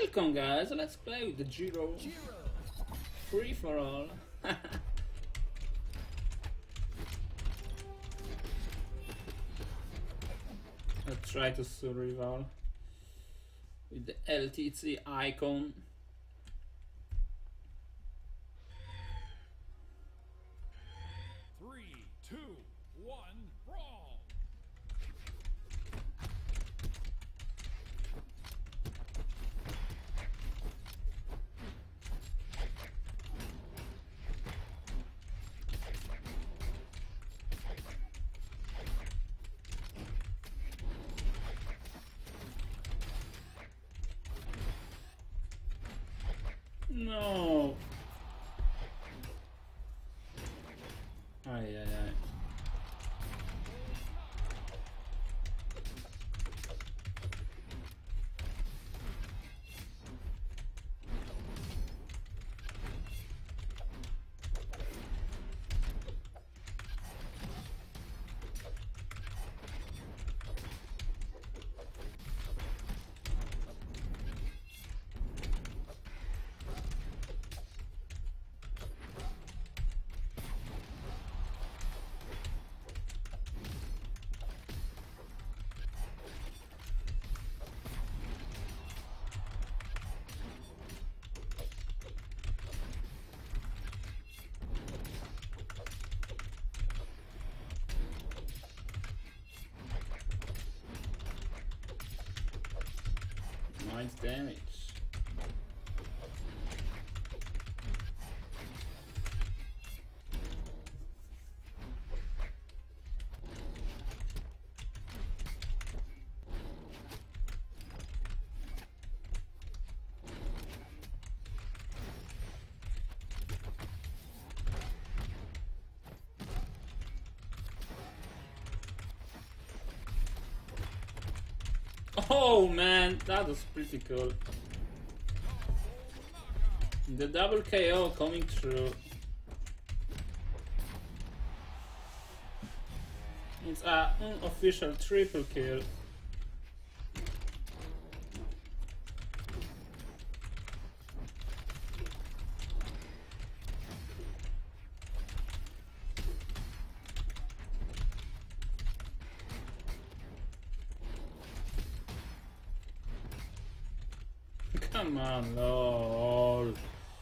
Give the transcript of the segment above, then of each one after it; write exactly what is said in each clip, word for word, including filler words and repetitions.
Welcome guys, let's play with the Jiro. Free for all. Let's try to survive with the L T C icon. Three, two, one, brawl! No. Ay, ay, ay. Nice damage. Oh man, that was pretty cool. The double K O coming through. It's an unofficial triple kill. Come on, lol.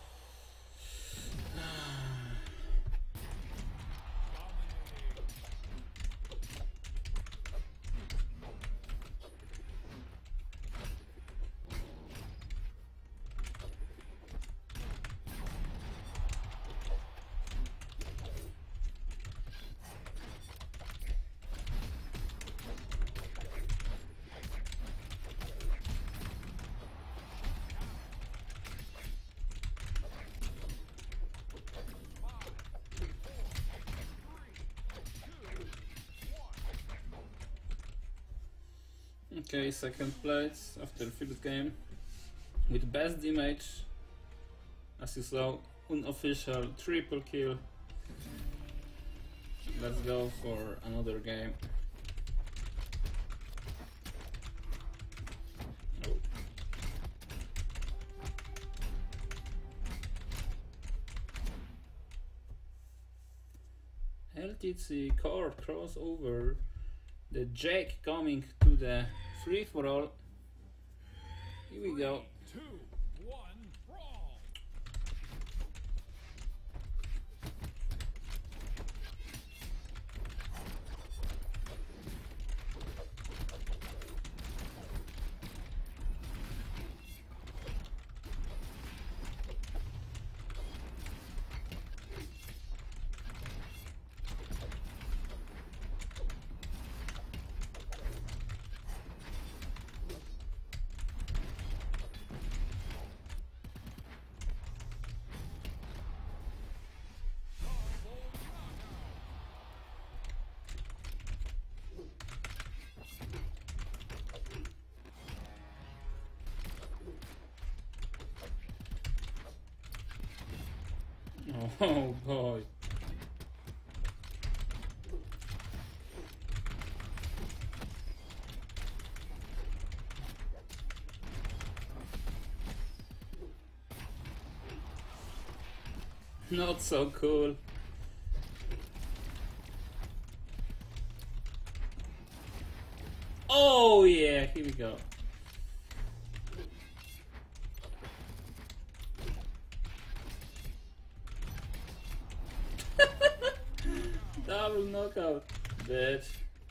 Okay, second place after fifth game with best damage, as you saw, unofficial triple kill. Let's go for another game. Oh. L T C card crossover. The Jake coming to the free for all. Here we go. Two, one, brawl! Oh boy. Not so cool. Oh yeah, here we go. Double knockout, bitch.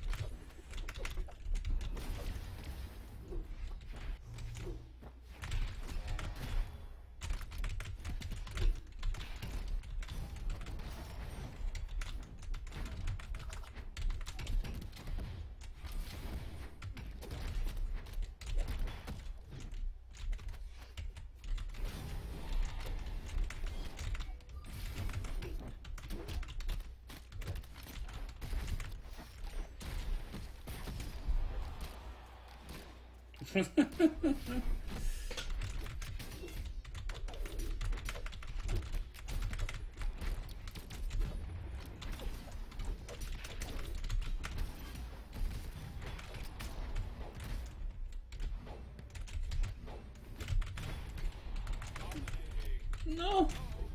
No.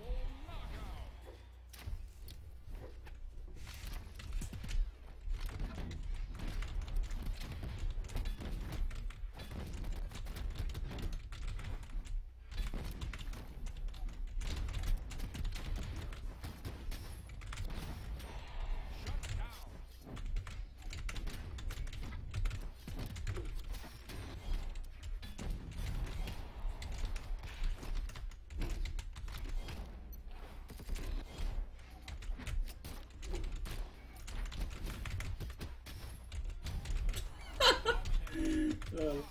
Oh.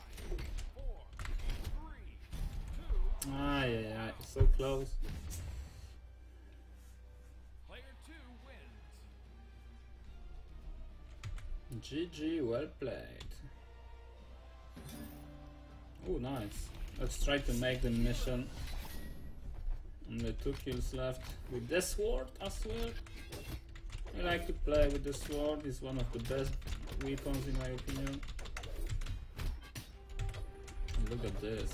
Ah, yeah, yeah, so close. Player two wins. G G, well played. Oh, nice. Let's try to make the mission. Only two kills left with the sword as well. I like to play with the sword, it's one of the best weapons in my opinion. Look at this.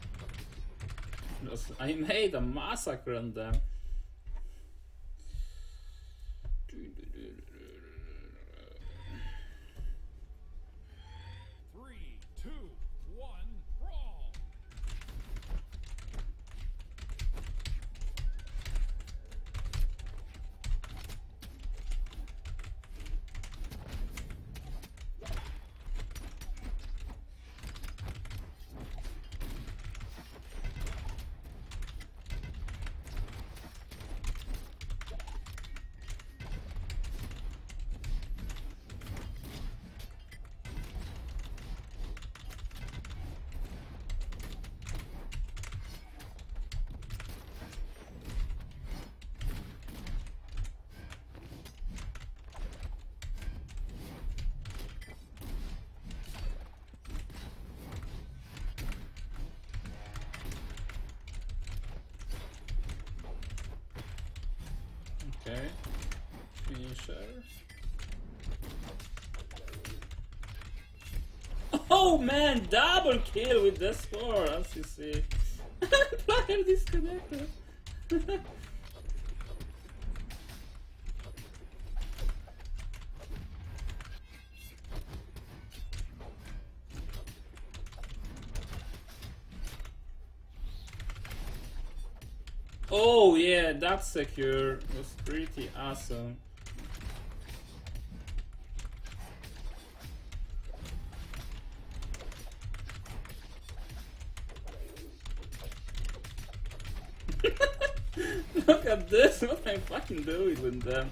I made a massacre on them. Three, two, one, brawl. Okay, finisher. Oh man, double kill with the sword, as you see. Player disconnected. Oh yeah, that secure was pretty awesome. Look at this, what I'm fucking doing with them.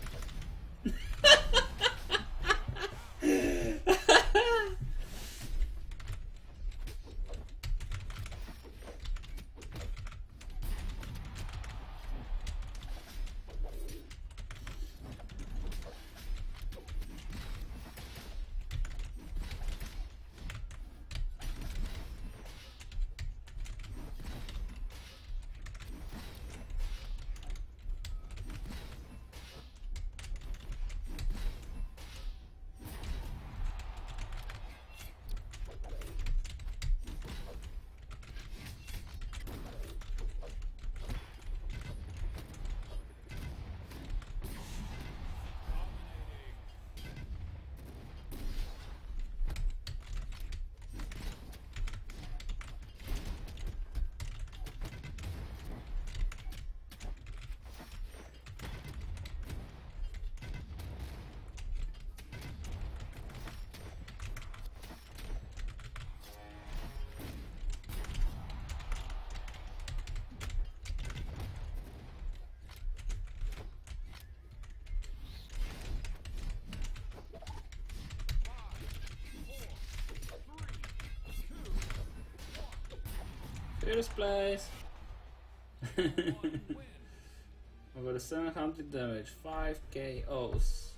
First place. One win. Over seven hundred damage, five K Os.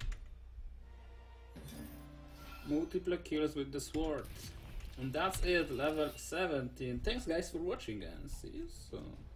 Multiple kills with the sword. And that's it, level seventeen. Thanks guys for watching and see you soon.